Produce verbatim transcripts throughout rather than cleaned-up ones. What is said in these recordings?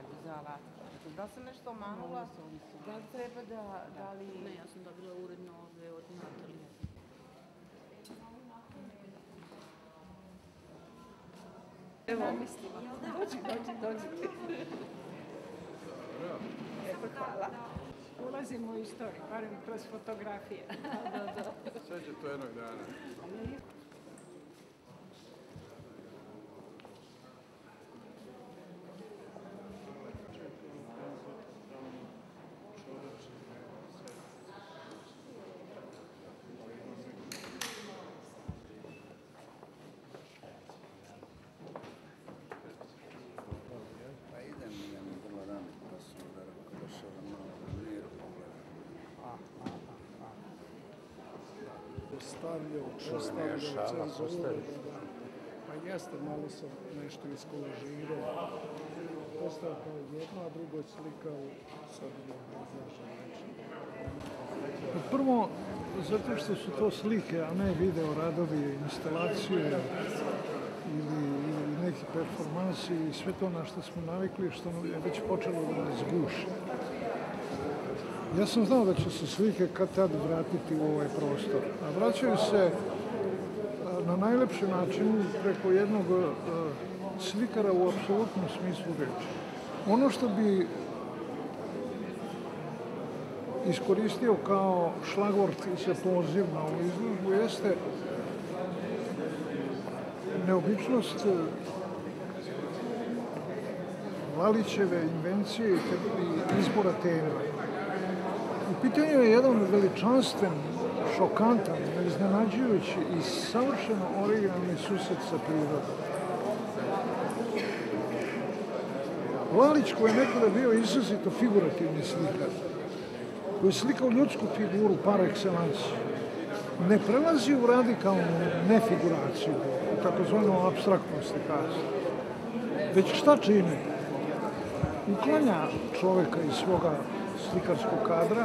za alat? Da li sam nešto omanula? Da li treba da... da li... Ne, ja sam dobila uredno ove od Natalije. Evo, dođi, dođi, dođi. Eto, hvala. Ulazimo u istoriju, barem kroz fotografije. Sve će to jednog dana. Pa idem, idem vrlo rano, pa sam da došao da malo da miru pogledam. Ostavljao, ostavljao cenzuru. Pa jeste, malo sam nešto iskolažirao. Postao kao jedno, a drugo slikao sad ne Prvo, zato što su to slike, a ne video radovi, instalacije ili, ili neki performansi i sve to na što smo navikli, što je već počelo da nas guši. Ja sam znao da će se slike kad tad vratiti u ovaj prostor, a vraćaju se na najlepši način preko jednog slikara u apsolutnom smislu reči. Ono što bi iskoristio kao šlagvort za poziv na ovu izložbu jeste neobičnost Valićeve invencije i izbora tema. U pitanju je jedan veličanstven, šokantan, iznenađujući i savršeno originalni susret sa prirodom. Valić, koji je nekada bio izrazito figurativni slikar, koji je slikao ljudsku figuru par excellence, ne prelazi u radikalnu nefiguraciju, u takozvano apstraktno slikarstvo. Već šta čini? Uklanja čoveka iz svoga slikarskog kadra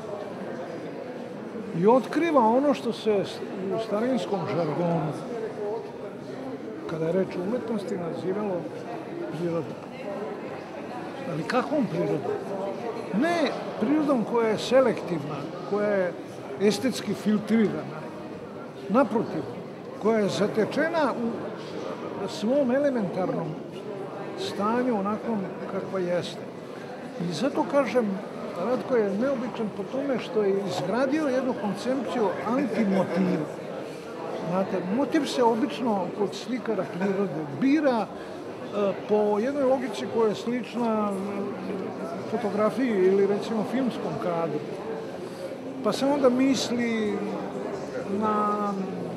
i otkriva ono što se u starinskom žargonu, kada je reč o umetnosti, nazivalo prirodom. Ali kakvom prirodom? Ne prirodom koja je selektivna, koja je estetski filtrirana. Naprotiv, koja je zatečena u svom elementarnom stanju onakvom kakva jeste. I zato kažem, Ratko je neobičan po tome što je izgradio jednu koncepciju antimotiva. Znate, motiv se obično kod slikara prirode bira po jednoj logici koja je slična fotografiji ili recimo filmskom kadru. Pa se onda misli na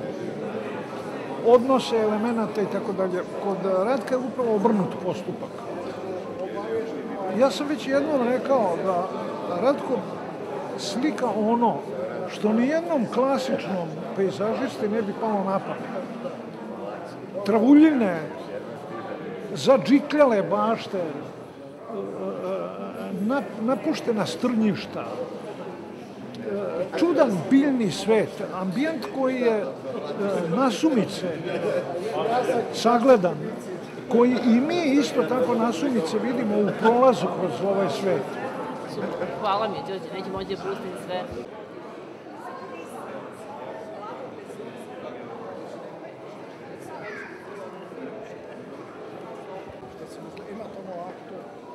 odnose elemenata i tako dalje. Kod Ratka je upravo obrnut postupak. Ja sam već jednom rekao da Ratko slika ono što nijednom klasičnom pejzažisti ne bi palo na pamet. Travuljine, zadžikljale bašte, napuštena strnjišta, čudan biljni svet, ambijent koji je nasumice sagledan, koji i mi isto tako nasumice vidimo u prolazu kroz ovaj svet. Super, hvala mi, Đorđe, neću moći da pustim sve. Imate ono aktu,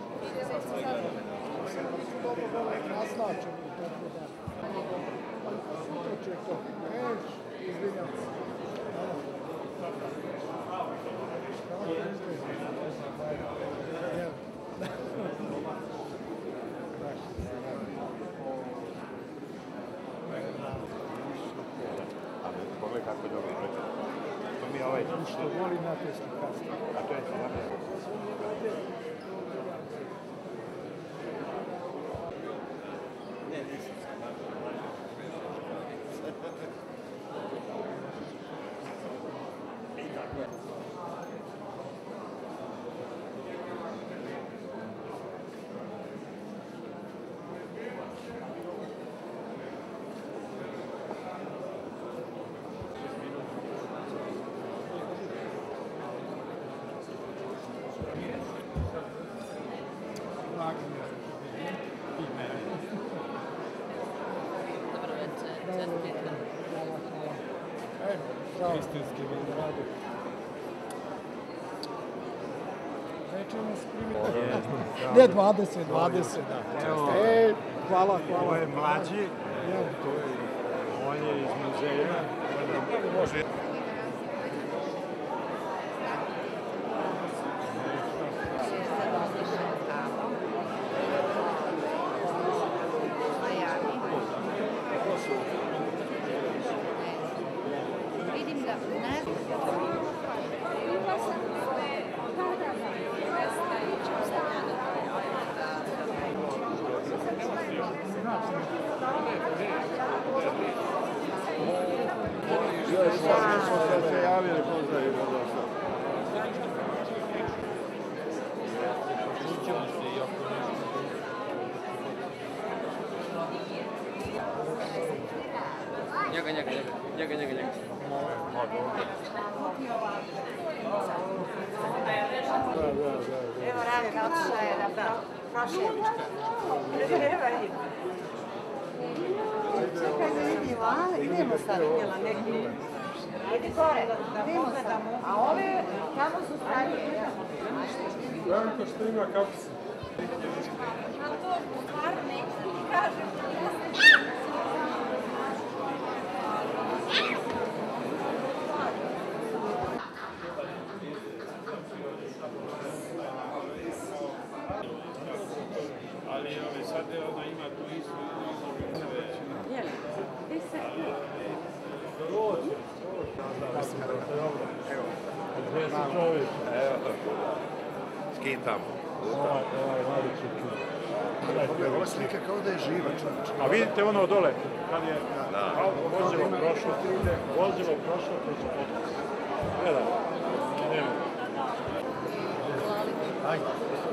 dobro dobro naznačeno i tako da. Sutra će to reći, izvinjam se. Pogledaj kako je dobro reći. To mi je ovaj... Što voli napjesni kasno. A to je to napjesni. Ne, nisam se. I tako je. Yeah. istinski vinogradi. Neće nas primiti. Ne, dvadeset, dvadeset, da. E, hvala, hvala. Ovo je mlađi, on je iz muzeja. Može. Smo se javili, pozdravim od dosta. Njega, njega, njega, njega, njega, njega. Evo Ranka, otišla je da prošelička. Evo je. Čekaj da vidimo, a? Idemo sad. Vidjela neku. Idi gore, da pogledamo. A ove, tamo su stavili. Ranko što ima kapsu. A to stvarno neću da ti kažem. Ali sad ona ima tu istu Jeli? Ti se... Skitam. Ova slika kao da je živa, čovječ. A vidite ono dole, kad je vozilo prošlo, vozilo prošlo, to će potpuno. Gledaj, idemo. Ajde.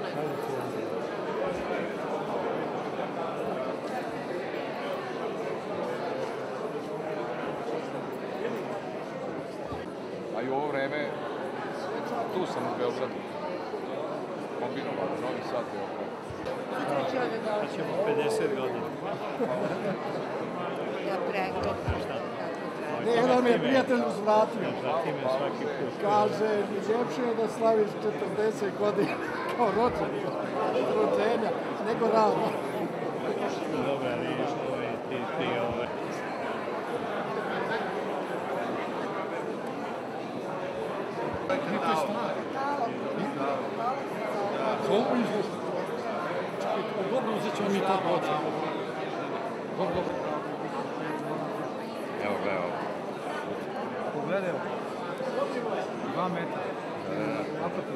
A i u ovo vreme, tu sam u Beogradu. Kombinovano, Novi Sad, Beograd. Da ćemo pedeset godina. Ja pregled. Ne, jedan mi je prijatelj uzvratio. Zatim je svaki put. Kaže, ljepše je da slaviš četrdeset godina kao rođenje, rođenja, nego rano. Dobre, ali ove, ti, ti, ove. Neke stvari. Za ovo izložno. Čekaj, dobro, uzet ćemo mi to dođe. Dobro, dobro. Evo, gledaj ovo. Pogledaj ovo. Dva metra. Napatim.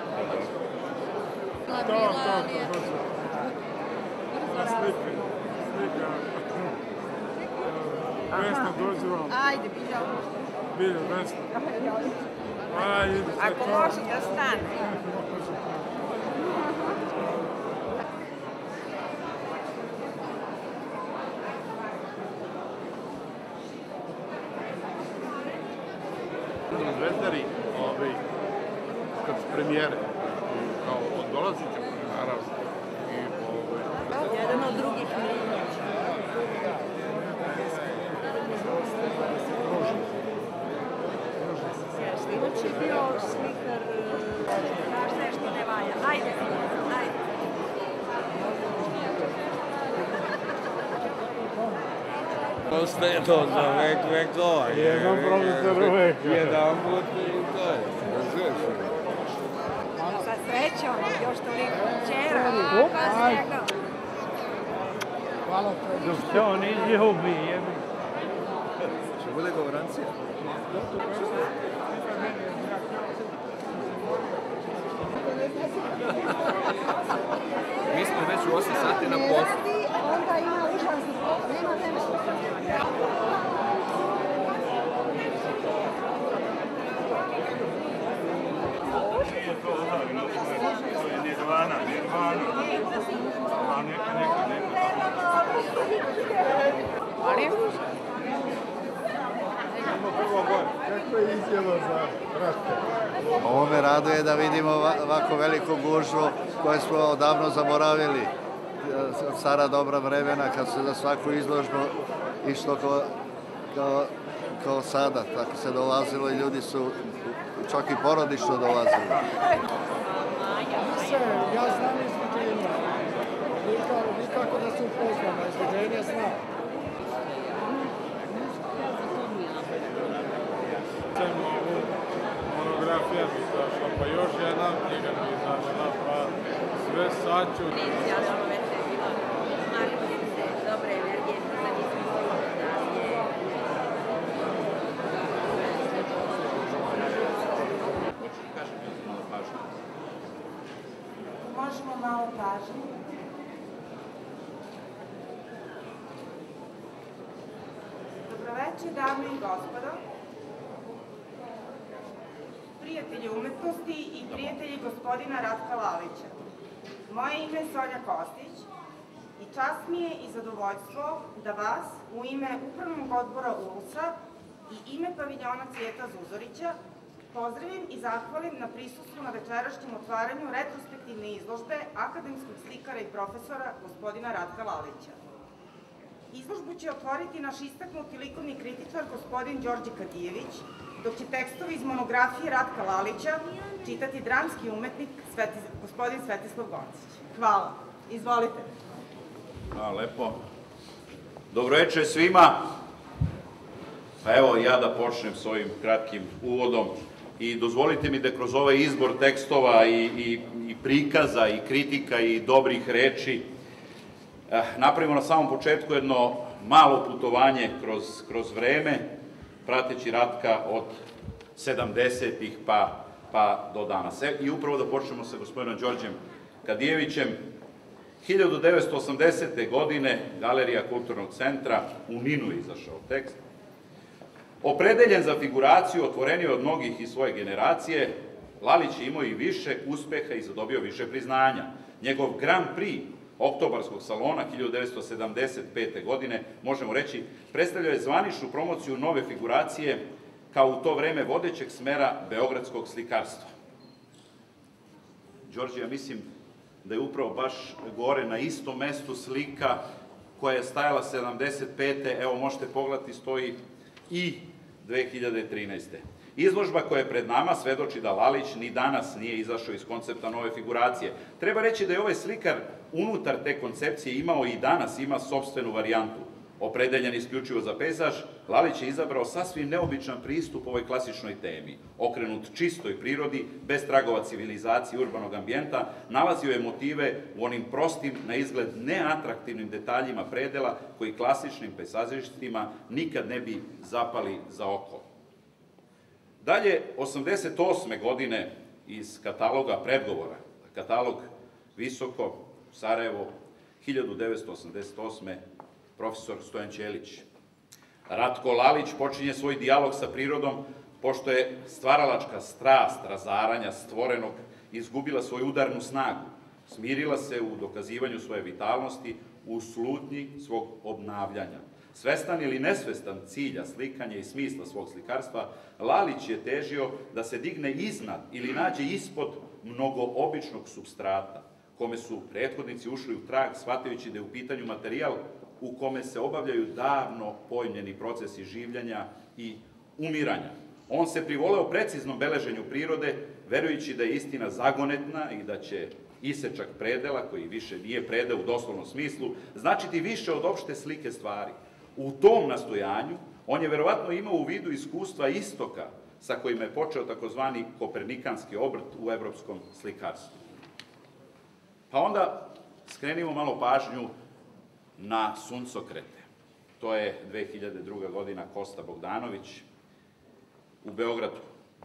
To, to, to, to. Na slike, slika. Vesna, dođi vam. Ajde, bilja. Bilja, Vesna. Ajde, ide se Ako to. može da stane. Zvezdari, ovaj, kad su premijere, kao dolazite, naravno, i ovaj... Jedan od drugih Milinović. Sinoć je bio slikar, znaš nešto ne valja. Ajde, ajde. Ostaje to za vek vekova. Jedan profesor uvek. Jedan put i to je. Sa srećom, još toliko čera, pa svega. Hvala te. Dok se on izljubi, jebi. Će bude govorancija? Mi smo već u osam sati na poslu. Onda ima užasno, nema vremena. To je nirvana, nirvana. A neka, neka, neka. Molim? Kako je izjava za rate? Ovo me raduje da vidimo ovako veliku gužvu koju smo odavno zaboravili. Stara dobra vremena kad se za svaku izložbu išlo kao, kao kao sada, tako se dolazilo i ljudi su čak i porodično dolazili. Ja znam izvođenja. Nikako da se upoznam, a izvođenja znam. Monografija mi izašla, pa još jedna knjiga mi izašla, pa sve sad ću... Dobre energije, sad možemo malo pažnje. Dobroveče, dame i gospodo, prijatelji umetnosti i prijatelji gospodina Ratka Lalića. Moje ime je Sonja Kostić i čast mi je i zadovoljstvo da vas u ime Upravnog odbora U R U S-a i ime paviljona Cvijeta Zuzorića pozdravim i zahvalim na prisustvu na večerašnjem otvaranju retrospektivne izložbe akademskog slikara i profesora gospodina Ratka Lalića. Izložbu će otvoriti naš istaknuti likovni kritičar gospodin Đorđe Kadijević, dok će tekstovi iz monografije Ratka Lalića čitati dramski umetnik gospodin Svetislav Goncić. Hvala. Izvolite. Hvala lepo. Dobroveče svima. Pa evo ja da počnem s ovim kratkim uvodom i dozvolite mi da kroz ovaj izbor tekstova i, i, i prikaza i kritika i dobrih reči eh, napravimo na samom početku jedno malo putovanje kroz, kroz vreme, prateći Ratka od sedamdesetih pa, pa do danas. E, I upravo da počnemo sa gospodinom Đorđem Kadijevićem. hiljadu devetsto osamdesete. godine Galerija Kulturnog centra, u Ninu izašao tekst. Opredeljen za figuraciju, otvoreniji od mnogih iz svoje generacije, Lalić je imao i više uspeha i zadobio više priznanja. Njegov Grand Prix Oktobarskog salona hiljadu devetsto sedamdeset pete. godine, možemo reći, predstavljao je zvaničnu promociju nove figuracije kao u to vreme vodećeg smera beogradskog slikarstva. Đorđe, ja mislim da je upravo baš gore na istom mestu slika koja je stajala sedamdeset pete. Evo, možete pogledati, stoji i dve hiljade trinaeste. Izložba koja je pred nama svedoči da Lalić ni danas nije izašao iz koncepta nove figuracije. Treba reći da je ovaj slikar unutar te koncepcije imao i danas ima sopstvenu varijantu. Opredeljen isključivo za pejzaž, Lalić je izabrao sasvim neobičan pristup ovoj klasičnoj temi. Okrenut čistoj prirodi, bez tragova civilizacije i urbanog ambijenta, nalazio je motive u onim prostim, na izgled neatraktivnim detaljima predela koji klasičnim pejzažistima nikad ne bi zapali za oko. Dalje, osamdeset osme. godine iz kataloga predgovora, katalog Visoko, Sarajevo, hiljadu devetsto osamdeset osme. profesor Stojan Ćelić. Ratko Lalić počinje svoj dijalog sa prirodom, pošto je stvaralačka strast razaranja stvorenog izgubila svoju udarnu snagu, smirila se u dokazivanju svoje vitalnosti, u slutnji svog obnavljanja. Svestan ili nesvestan cilja, slikanja i smisla svog slikarstva, Lalić je težio da se digne iznad ili nađe ispod mnogoobičnog supstrata, kome su prethodnici ušli u trag, shvatajući da je u pitanju materijal u kome se obavljaju davno pojmljeni procesi življenja i umiranja. On se privoleo preciznom beleženju prirode, verujući da je istina zagonetna i da će isečak predela, koji više nije predel u doslovnom smislu, značiti više od opšte slike stvari. U tom nastojanju on je verovatno imao u vidu iskustva istoka sa kojima je počeo takozvani kopernikanski obrt u evropskom slikarstvu. Pa onda skrenimo malo pažnju na suncokrete. To je dve hiljade druga. godina, Kosta Bogdanović u Beogradu.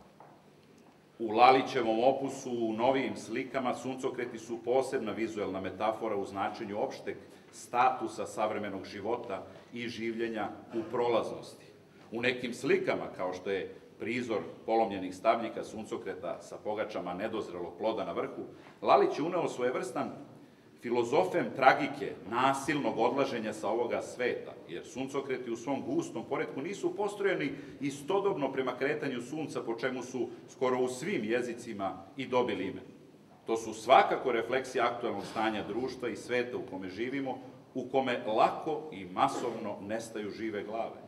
U Lalićevom opusu, u novijim slikama, suncokreti su posebna vizuelna metafora u značenju opšteg statusa savremenog života i življenja u prolaznosti. U nekim slikama, kao što je prizor polomljenih stabljika suncokreta sa pogačama nedozrelog ploda na vrhu, Lalić je uneo svojevrstan filozofem tragike, nasilnog odlaženja sa ovoga sveta, jer suncokreti u svom gustom poretku nisu postrojeni istodobno prema kretanju sunca, po čemu su skoro u svim jezicima i dobili ime. To su svakako refleksije aktualnog stanja društva i sveta u kome živimo, u kome lako i masovno nestaju žive glave.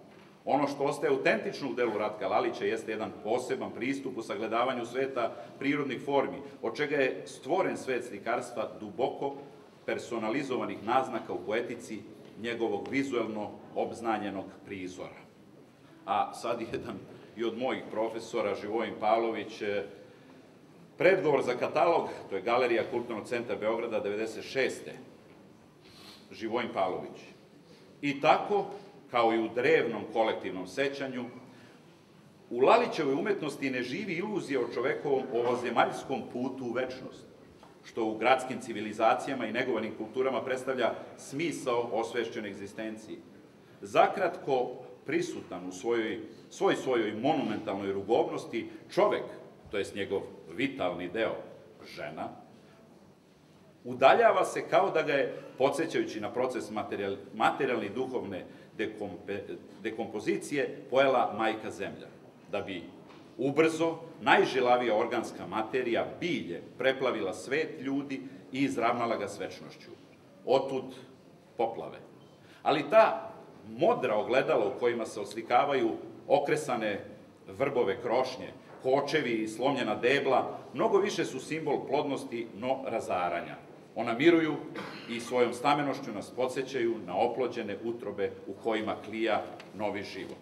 Ono što ostaje autentično u delu Ratka Lalića jeste jedan poseban pristup u sagledavanju sveta prirodnih formi, od čega je stvoren svet slikarstva duboko personalizovanih naznaka u poetici njegovog vizuelno obznanjenog prizora. A sad jedan i od mojih profesora, Živojin Pavlović, predgovor za katalog, to je Galerija Kulturnog centra Beograda devedeset šeste. Živojin Pavlović. I tako, kao i u drevnom kolektivnom sećanju, u Lalićevoj umetnosti ne živi iluzija o čovekovom ovozemaljskom putu u večnost, što u gradskim civilizacijama i negovanim kulturama predstavlja smisao osvešćene egzistencije. Zakratko prisutan u svojoj, svoj svojoj monumentalnoj rugobnosti, čovek, to jest njegov vitalni deo, žena, udaljava se kao da ga je, podsjećajući na proces materijal, materijalne i duhovne dekompe, dekompozicije, pojela majka zemlja, da bi ubrzo najžilavija organska materija, bilje, preplavila svet ljudi i izravnala ga s večnošću. Otud poplave. Ali ta modra ogledala u kojima se oslikavaju okresane vrbove krošnje, kočevi i slomljena debla, mnogo više su simbol plodnosti, no razaranja. Ona miruju i svojom stamenošću nas podsjećaju na oplođene utrobe u kojima klija novi život.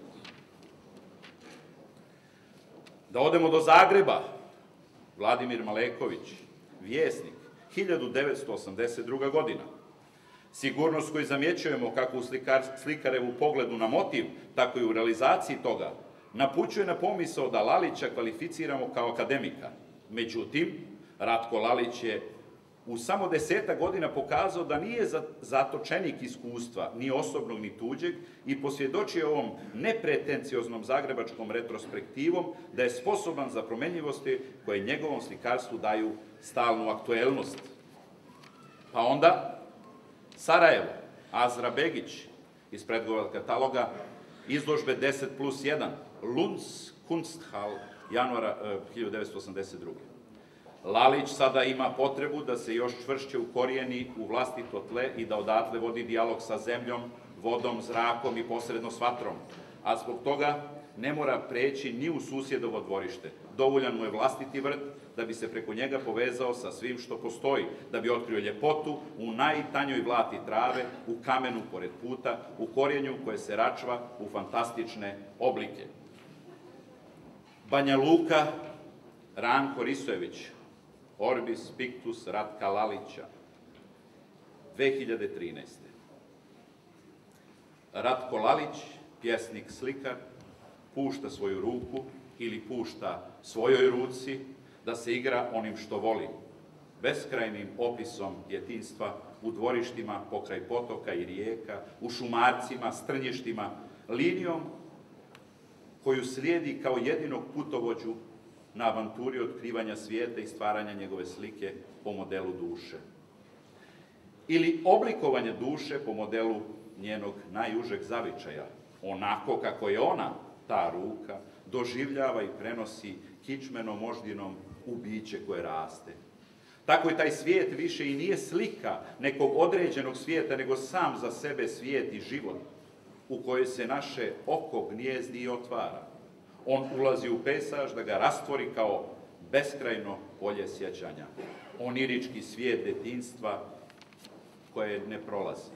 Da odemo do Zagreba, Vladimir Maleković, Vjesnik, hiljadu devetsto osamdeset druga godina. Sigurnost koju zamjećujemo kako u slikar, slikarevu pogledu na motiv, tako i u realizaciji toga, napućuje na pomisao da Lalića kvalificiramo kao akademika. Međutim, Ratko Lalić je u samo desetak godina pokazao da nije zatočenik iskustva, ni osobnog, ni tuđeg, i posvjedočio ovom nepretencioznom zagrebačkom retrospektivom da je sposoban za promenljivosti koje njegovom slikarstvu daju stalnu aktuelnost. Pa onda, Sarajevo, Azra Begić, iz predgovora kataloga, izložbe deset plus jedan, Lunds Kunsthal, januara hiljadu devetsto osamdeset druge. Lalić sada ima potrebu da se još čvršće ukorijeni u vlastito tle i da odatle vodi dijalog sa zemljom, vodom, zrakom i posredno s vatrom, a zbog toga ne mora preći ni u susjedovo dvorište. Dovoljan mu je vlastiti vrt da bi se preko njega povezao sa svim što postoji, da bi otkrio ljepotu u najtanjoj vlati trave, u kamenu pored puta, u korijenju koje se račva u fantastične oblike. Banja Luka, Ranko Risojević, Orbis Pictus Ratka Lalića, dve hiljade trinaeste. Ratko Lalić, pjesnik, slikar, pušta svoju ruku ili pušta svojoj ruci da se igra onim što voli, beskrajnim opisom djetinjstva u dvorištima pokraj potoka i rijeka, u šumarcima, strnjištima, linijom koju slijedi kao jedinog putovođu na avanturi otkrivanja svijeta i stvaranja njegove slike po modelu duše. Ili oblikovanje duše po modelu njenog najužeg zavičaja, onako kako je ona, ta ruka, doživljava i prenosi kičmenom moždinom u biće koje raste. Tako i taj svijet više i nije slika nekog određenog svijeta, nego sam za sebe svijet i život u kojoj se naše oko gnijezdi i otvara. On ulazi u pejzaž da ga rastvori kao beskrajno polje sjećanja. Onirički svijet detinjstva koje ne prolazi.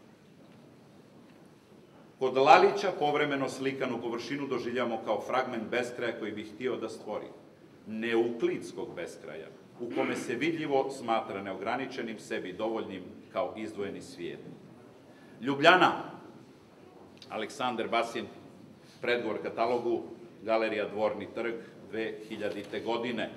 Kod Lalića povremeno slikanu površinu doživljamo kao fragment beskraja koji bi htio da stvori. Neuklidskog beskraja, u kome se vidljivo smatra neograničenim, sebi dovoljnim kao izdvojeni svijet. Ljubljana, Aleksandar Basin, predgovor katalogu, Galerija Dvorni trg, dve hiljadite. godine.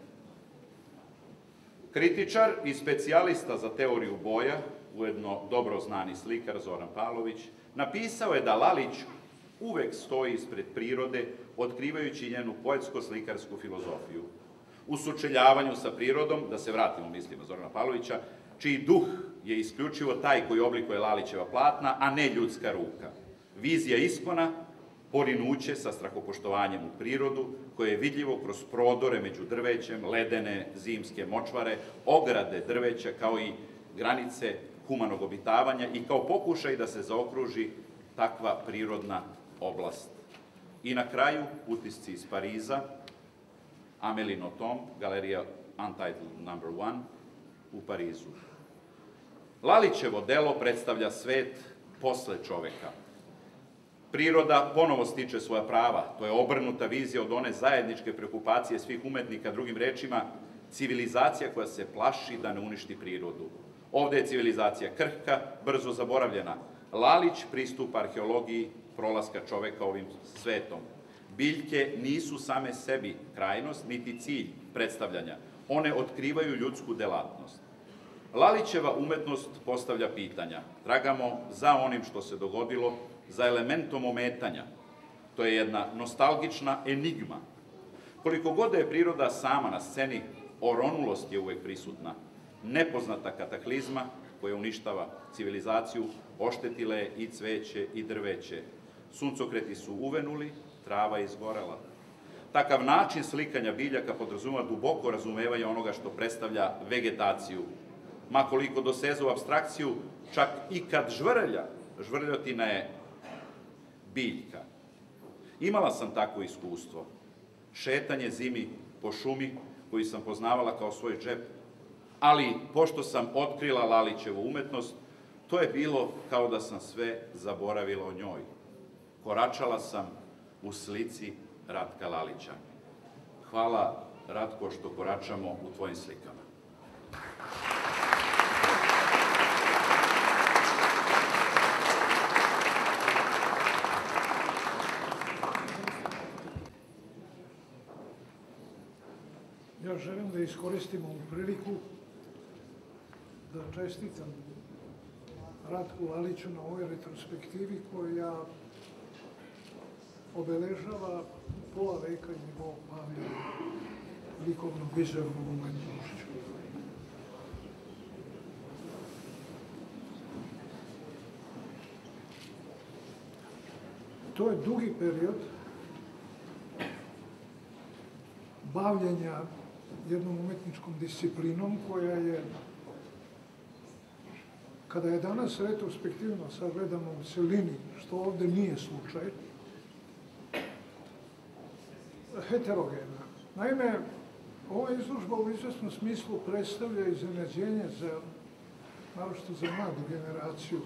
Kritičar i specijalista za teoriju boja, ujedno dobro znani slikar Zoran Pavlović, napisao je da Lalić uvek stoji ispred prirode, otkrivajući njenu poetsko-slikarsku filozofiju. U sučeljavanju sa prirodom, da se vratimo mislima Zorana Pavlovića, čiji duh je isključivo taj koji oblikuje Lalićeva platna, a ne ljudska ruka. Vizija iskona, porinuće sa strahopoštovanjem u prirodu, koje je vidljivo kroz prodore među drvećem, ledene zimske močvare, ograde drveća, kao i granice humanog obitavanja i kao pokušaj da se zaokruži takva prirodna oblast. I na kraju, utisci iz Pariza, Amélie Nothomb, galerija Untitled number one u Parizu. Lalićevo delo predstavlja svet posle čoveka. Priroda ponovo stiče svoja prava, to je obrnuta vizija od one zajedničke preokupacije svih umetnika, drugim rečima, civilizacija koja se plaši da ne uništi prirodu. Ovde je civilizacija krhka, brzo zaboravljena. Lalić pristupa arheologiji prolaska čoveka ovim svetom. Biljke nisu same sebi krajnost, niti cilj predstavljanja. One otkrivaju ljudsku delatnost. Lalićeva umetnost postavlja pitanja. Tragamo za onim što se dogodilo, za elementom ometanja. To je jedna nostalgična enigma. Koliko god je priroda sama na sceni, oronulost je uvek prisutna. Nepoznata kataklizma koja uništava civilizaciju, oštetila je i cveće i drveće. Suncokreti su uvenuli, trava je izgorela. Takav način slikanja biljaka podrazumeva duboko razumevanje onoga što predstavlja vegetaciju. Makoliko doseze u apstrakciju, čak i kad žvrlja, žvrljotina je biljka. Imala sam takvo iskustvo. Šetanje zimi po šumi, koju sam poznavala kao svoj džep, ali pošto sam otkrila Lalićevu umetnost, to je bilo kao da sam sve zaboravila o njoj. Koračala sam u slici Ratka Lalića. Hvala, Ratko, što koračamo u tvojim slikama. Ja želim da iskoristim ovu priliku da čestitam Ratku Laliću na ovoj retrospektivi koja obeležava pola veka njegovog bavljenja likovnom vizualnom umetnošću. To je dugi period bavljenja jednom umetničkom disciplinom koja je, kada je danas retrospektivno sagledamo u celini, što ovde nije slučaj, heterogena. Naime, ova izložba u izvesnom smislu predstavlja iznenađenje za, naročito za mladu generaciju.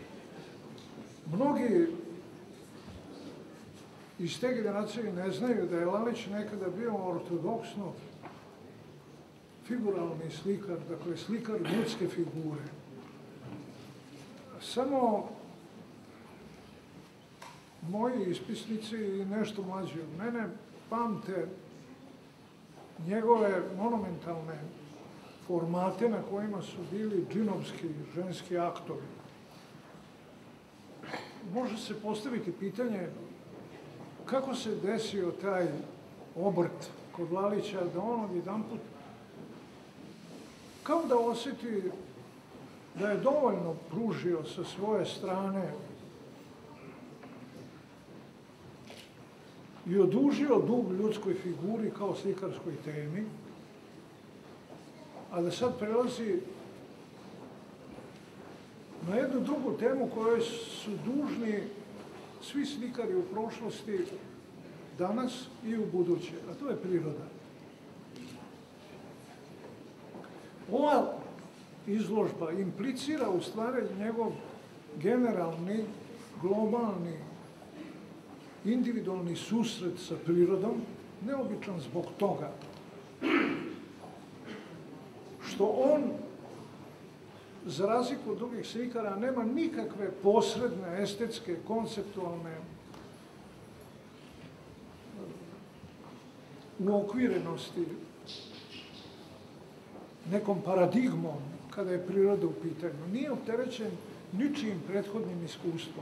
Mnogi iz te generacije ne znaju da je Lalić nekada bio ortodoksno figuralni slikar, dakle slikar ljudske figure. Samo moji ispisnici i nešto mlađi od mene pamte njegove monumentalne formate na kojima su bili džinovski ženski aktori. Može se postaviti pitanje kako se desio taj obrt kod Lalića da on odjedanput kao da osjeti da je dovoljno pružio sa svoje strane i odužio dug ljudskoj figuri kao slikarskoj temi, a da sad prelazi na jednu drugu temu kojoj su dužni svi slikari u prošlosti, danas i u buduće, a to je priroda. Ova izložba implicira u stvari njegov generalni, globalni, individualni susret sa prirodom, neobičan zbog toga što on, za razliku od drugih slikara, nema nikakve posredne, estetske, konceptualne uokvirenosti nekom paradigmom kada je priroda u pitanju. Nije opterećen ničijim prethodnim iskustvom.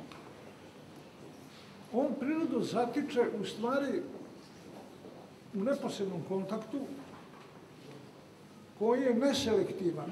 On prirodu zatiče u stvari u neposrednom kontaktu koji je neselektivan.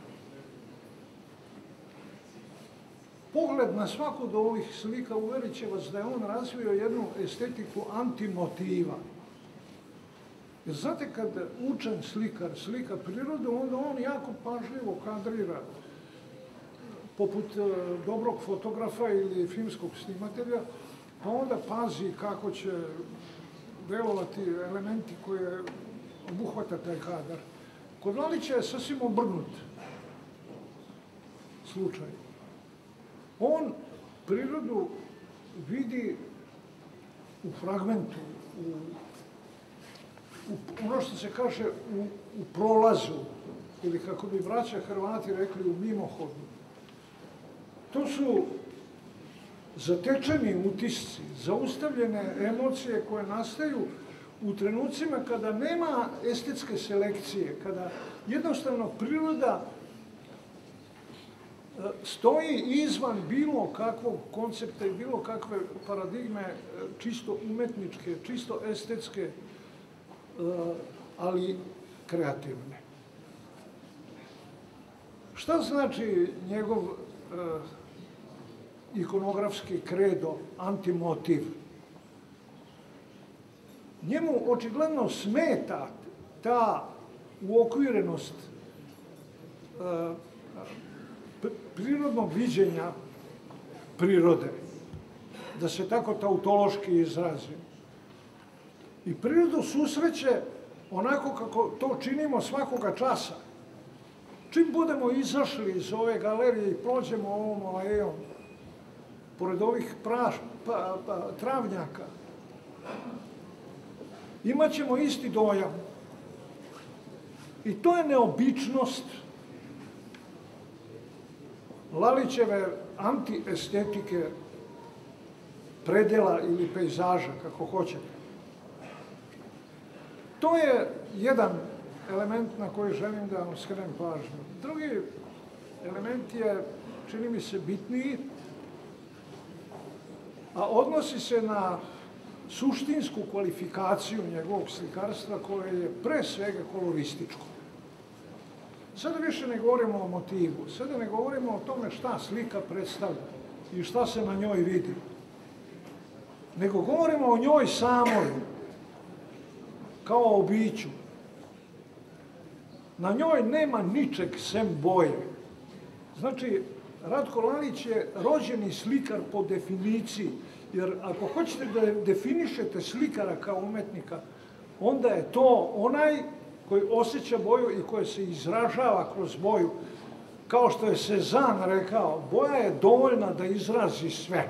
Pogled na svaku od ovih slika uverit će vas da je on razvio jednu estetiku antimotiva. Jer znate, kad učen slikar slika prirodu, onda on jako pažljivo kadrira, poput dobrog fotografa ili filmskog snimatelja, pa onda pazi kako će delovati elementi koje obuhvata taj kadar. Kod Lalića je sasvim obrnut slučaj. On prirodu vidi u fragmentu, u, u ono što se kaže u, u prolazu, ili kako bi braća Hrvati rekli u mimohodu. To su zatečeni utisci, zaustavljene emocije koje nastaju u trenucima kada nema estetske selekcije, kada jednostavno priroda stoji izvan bilo kakvog koncepta i bilo kakve paradigme čisto umetničke, čisto estetske, ali kreativne. Šta znači njegov ikonografski kredo, antimotiv? Njemu očigledno smeta ta uokvirenost prirodnog viđenja prirode, da se tako tautološki izrazim. I prirodu susreće onako kako to činimo svakoga časa. Čim budemo izašli iz ove galerije i prođemo ovom alejom, pored ovih praš, pa, pa, travnjaka, imat ćemo isti dojam. I to je neobičnost Lalićeve antiestetike predela ili pejzaža, kako hoćete. To je jedan element na koji želim da vam skrenem pažnju. Drugi element je, čini mi se, bitniji, a odnosi se na suštinsku kvalifikaciju njegovog slikarstva koje je pre svega kolorističko. Sada više ne govorimo o motivu, sada ne govorimo o tome šta slika predstavlja i šta se na njoj vidi, nego govorimo o njoj samoj, kao o biću. Na njoj nema ničeg sem boje. Znači, Ratko Lalić je rođeni slikar po definiciji, jer ako hoćete da definišete slikara kao umetnika, onda je to onaj koji osjeća boju i koji se izražava kroz boju. Kao što je Cezanne rekao, boja je dovoljna da izrazi sve.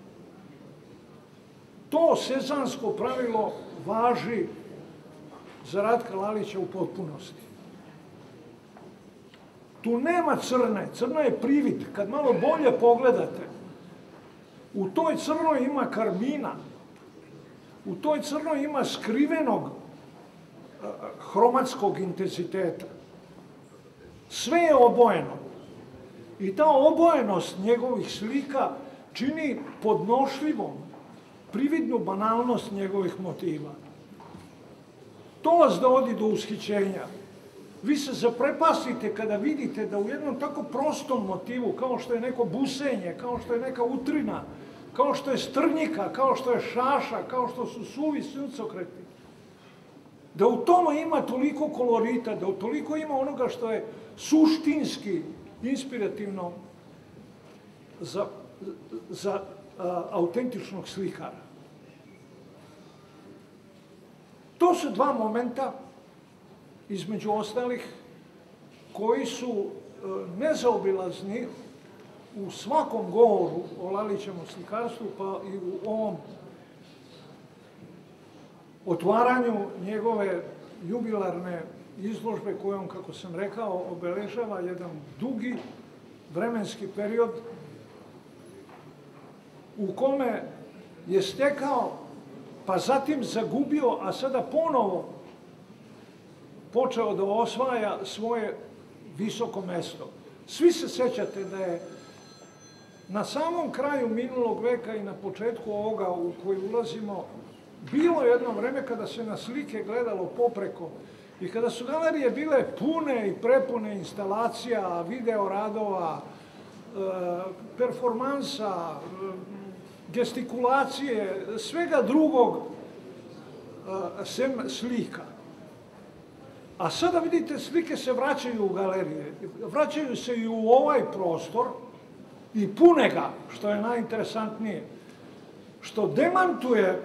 To cezansko pravilo važi za Ratka Lalića u potpunosti. Tu nema crne, crna je privid. Kad malo bolje pogledate, u toj crnoj ima karmina, u toj crnoj ima skrivenog hromatskog intenziteta. Sve je obojeno. I ta obojenost njegovih slika čini podnošljivom prividnu banalnost njegovih motiva. To vas dovodi do ushićenja. Vi se zaprepastite kada vidite da u jednom tako prostom motivu, kao što je neko busenje, kao što je neka utrina, kao što je strnjika, kao što je šaša, kao što su suvi suncokreti, da u tome ima toliko kolorita, da u toliko ima onoga što je suštinski inspirativno za, za a, autentičnog slikara. To su dva momenta, između ostalih, koji su nezaobilazni u svakom govoru o Lalićevom slikarstvu, pa i u ovom otvaranju njegove jubilarne izložbe kojom, kako sam rekao, obeležava jedan dugi vremenski period u kome je stekao, pa zatim zagubio, a sada ponovo počeo da osvaja svoje visoko mesto. Svi se sećate da je na samom kraju minulog veka i na početku ovoga u koji ulazimo bilo jedno vreme kada se na slike gledalo popreko i kada su galerije bile pune i prepune instalacija, video radova, performansa, gestikulacije, svega drugog sem slika. A sada vidite, slike se vraćaju u galerije, vraćaju se i u ovaj prostor i pune ga, što je najinteresantnije. što demantuje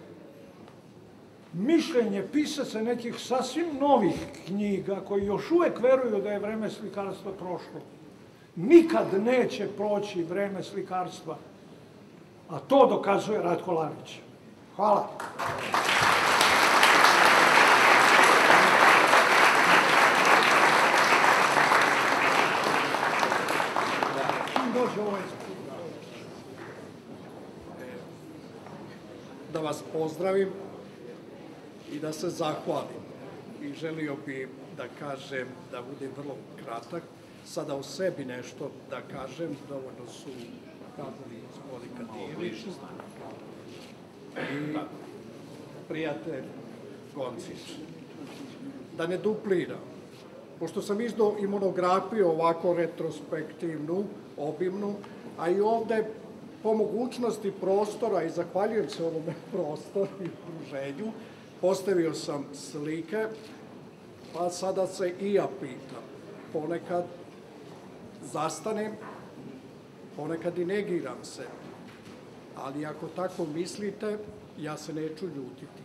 mišljenje pisaca nekih sasvim novih knjiga koji još uvek veruju da je vreme slikarstva prošlo. Nikad neće proći vreme slikarstva, a to dokazuje Ratko Lavić. Hvala. Da vas pozdravim i da se zahvalim. I želio bi da kažem, da budem vrlo kratak, sada o sebi nešto da kažem, dovoljno su kazali gospodin Kadijević i prijatelj Goncić. Da ne dupliram, pošto sam izdao i monografiju ovako retrospektivnu, obimnu, a i ovde po mogućnosti prostora, i zahvaljujem se ovome prostoru i okruženju, postavio sam slike, pa sada se i ja pitam. Ponekad zastanem, ponekad i negiram se, ali ako tako mislite, ja se neću ljutiti.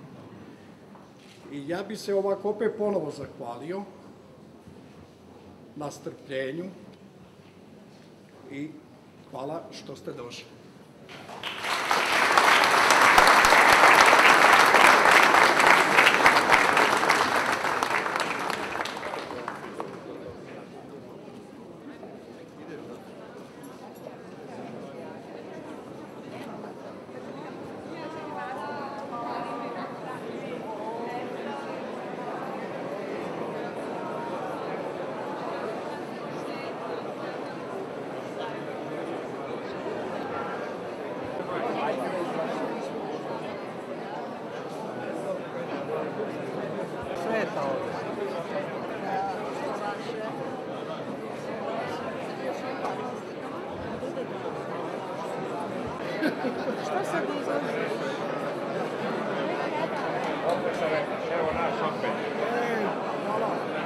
I ja bi se ovako opet ponovo zahvalio na strpljenju i hvala što ste došli. Što sad izlazi? Opet sam rekao, evo naš opet. Hvala.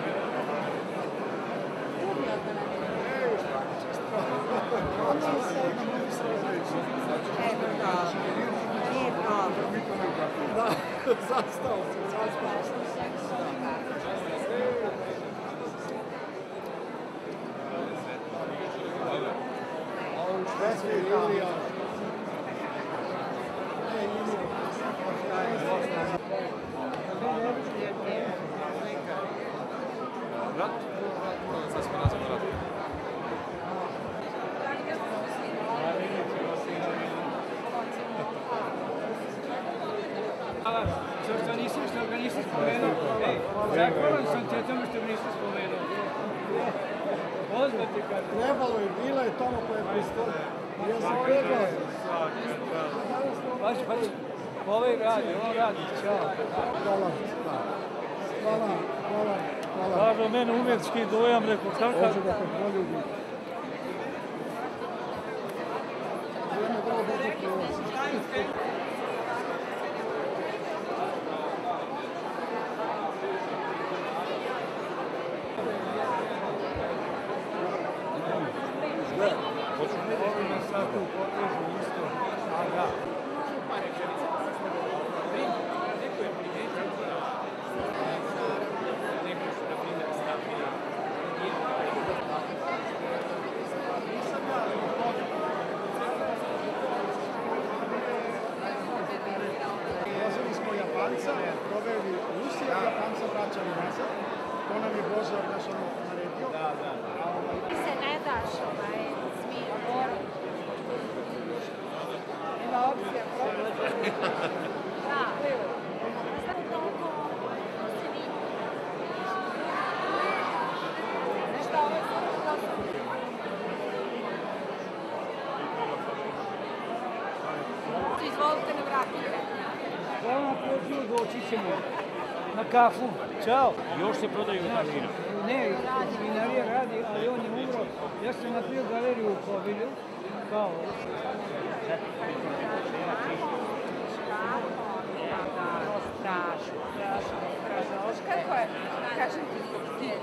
Evo da, nije dobro. Da, zastao se, zastao se. Rat? Sad smo nazvali rat. Hvala, što nisi, što ga nisi spomenuo. Ej, zahvalan sam ti o tome što ga nisi spomenuo. Poznati kad... Trebalo je, bila je tamo koja je pristala. Ja sam pregao. Pazi, pazi, ovaj radi, ovo radi, čao. Hvala, hvala, hvala, hvala. Kaže, mene umjetski dojam, rekao, kakav... Hoću da te poljubim. Vreme vrlo dobro prolazi. Ovime sad tu potežu isto, a da. Neko je primetio da neko što, na primjer, stavio Vozili smo Japanca, proveli Rusiju, Japanca vraćali nazad. To nam je Bozor naš ono naredio. Da, da. Ti se ne daš ovaj smir, moru. Ima opcija, probati. Da. Znam toliko se vidi. Nešto ovo je samo prosto. Izvolite, ne vratite. Hvala na pozivu, doći ćemo na kafu. Ćao. Još se prodaju vina. Ne, vinarija radi, ali on je umro. Ja sam napravio galeriju u Kovilju, kao... Strašno, strašno, strašno. Kako je? Kažem ti, stil.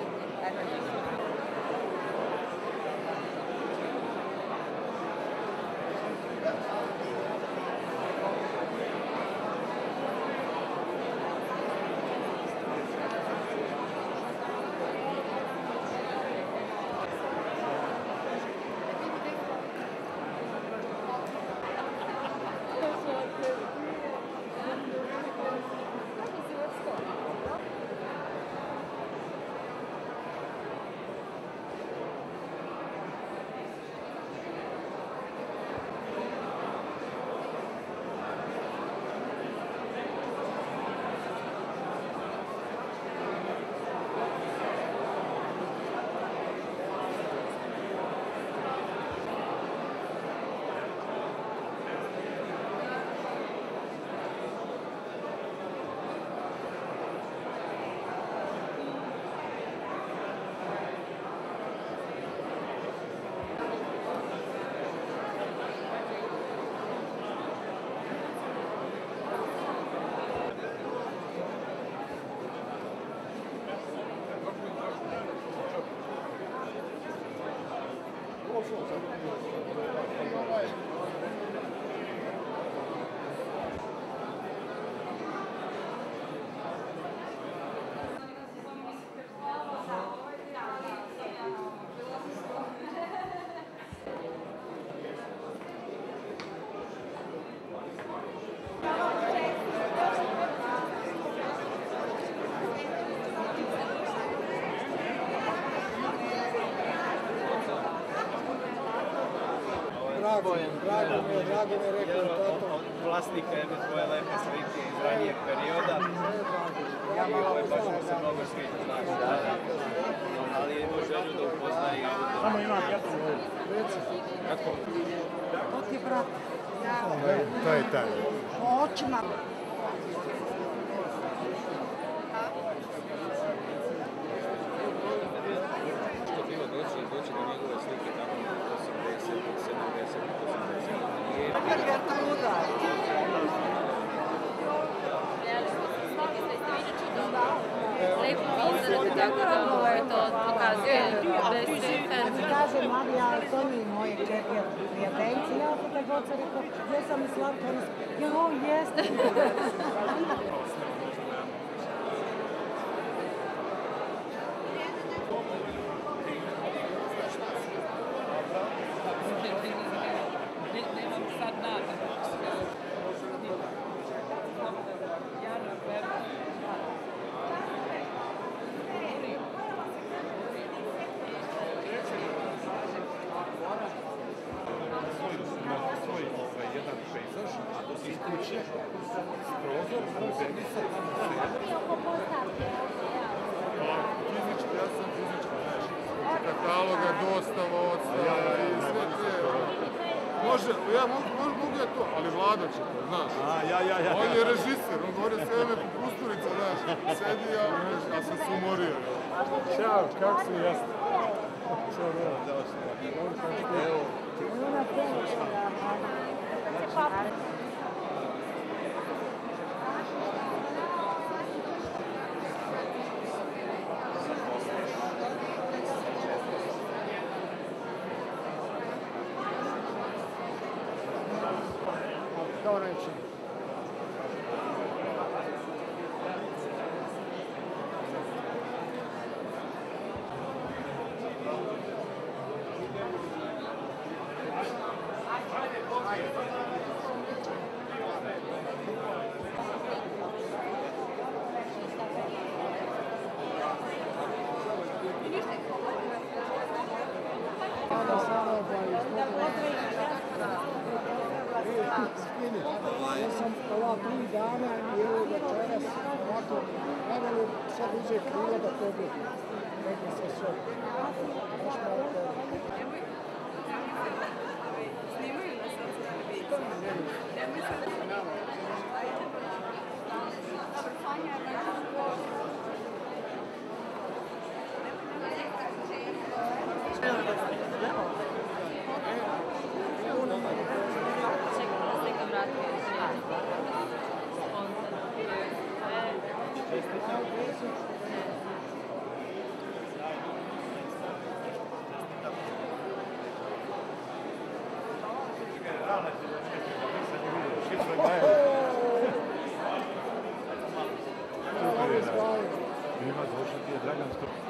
Drago, drago mi je, drago mi je rekao tato. Od vlasnika jedne tvoje lepe slike iz ranijeg perioda. Ja malo baš mu se mnogo sviđa, znaš, da, da. Ali je imao želju da upozna i auto. Samo ima kratko ovdje. Kratko? To ti je brat. To je taj. Po očima. Što bilo doći, doći do njegove slike tamo osamdeset, sedamdeset, osamdeset. Gertruda. Lepo izrade, tako da ovaj to pokazuje da je sve fan. Kaže, mami, ja to nije moje četiri prijateljice. Ja opet taj goca rekao, gdje sam i Slavka? Ja, o, jeste. Nemam sad nada. Svoj jedan pejzaž iz kuće, s prozor, bezbednica, fizički, ja sam fizički, kataloga, dostava, odstava i sve te. Može, ja mogu, mogu ja to, ali Vlado će to, znaš. On je režiser, on govori sve me po Kusturica, znaš. Sedi, ja, ja sam se umorio. Ćao, kako si jasno? Ćao, Evo. Kao reći. Ja sam ova tri dana i evo večeras ovako, najbolje sad uze krila da pobjedi. Neka se sve. Baš malo to. Snimaju nas sad sve da vidite. Nemoj sad da nama. Ima došao ti je Dragan Stro.